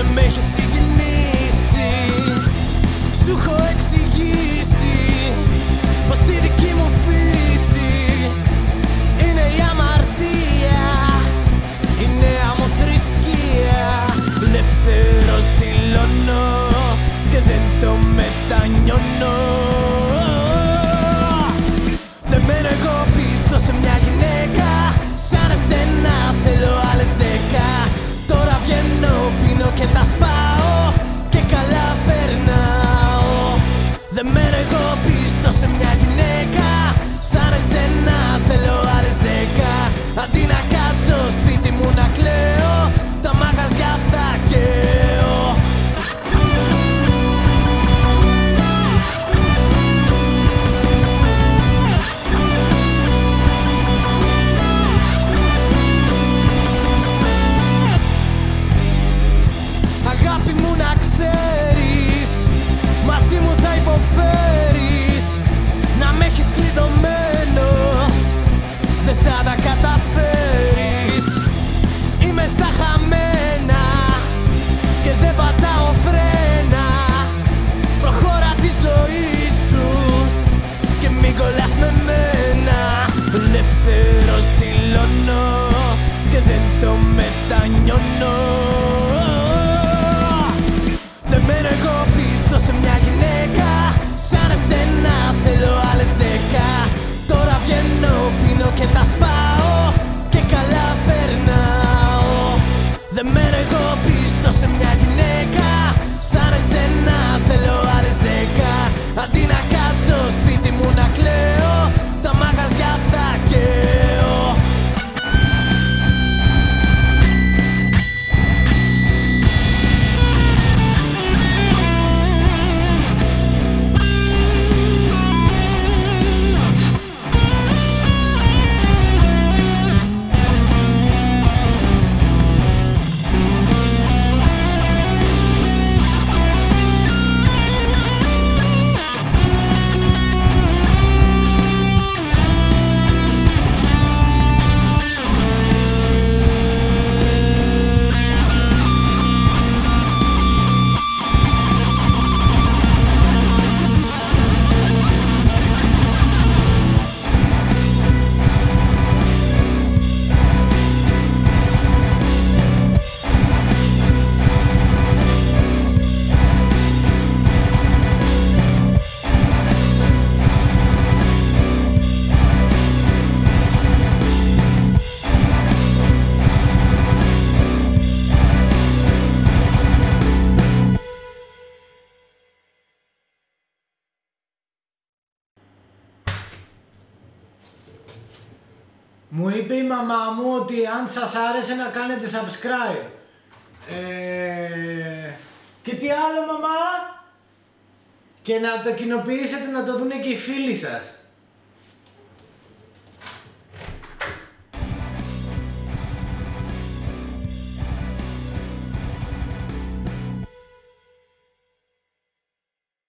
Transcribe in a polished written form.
Δεν με έχεις συγκινήσει. Σου έχω εξηγήσει πως τη δική μου φύση είναι η αμαρτία, η νέα μου θρησκεία. Ελεύθερος δηλώνω και δεν το μετανιώνω. Δεν μένω εγώ πίσω σε μια γυναίκα, σαν εσένα θέλω άλλες 10. Τώρα βγαίνω, πίνω και τα σπάω και καλά περνάω. Δεν μένω εγώ πίσω σε μια γυναίκα, σαν εσένα θέλω άλλες 10. Αντί να κάτσω σπίτι μου να κλαίω, τα μαγαζιά θα καίω. Αγάπη μου να ξέρεις, μαζί μου θα υποφέρεις. Να με έχεις κλειδωμένο, δεν θα τα καταφέρεις. Είμαι στα χαμένα και δεν πατάω φρένα. Προχώρα τη ζωή σου και μην κολλάς με μένα. Ελεύθερος δηλώνω και δεν το μετανιώνω. Δεν μένω εγώ πίσω σε μια γυναίκα, σαν εσένα θέλω άλλες 10. Τώρα βγαίνω, πίνω και τα σπάω και καλά περνάω. Δεν μένω εγώ πίσω σε μια γυναίκα, σαν εσένα θέλω άλλες 10. Αντί να κάτσω σπίτι μου να κλαίω, τα μαγαζιά θα καίω. Μου είπε η μαμά μου ότι αν σας άρεσε να κάνετε subscribe. Και τι άλλο, μαμά? Και να το κοινοποιήσετε, να το δουν και οι φίλοι σας.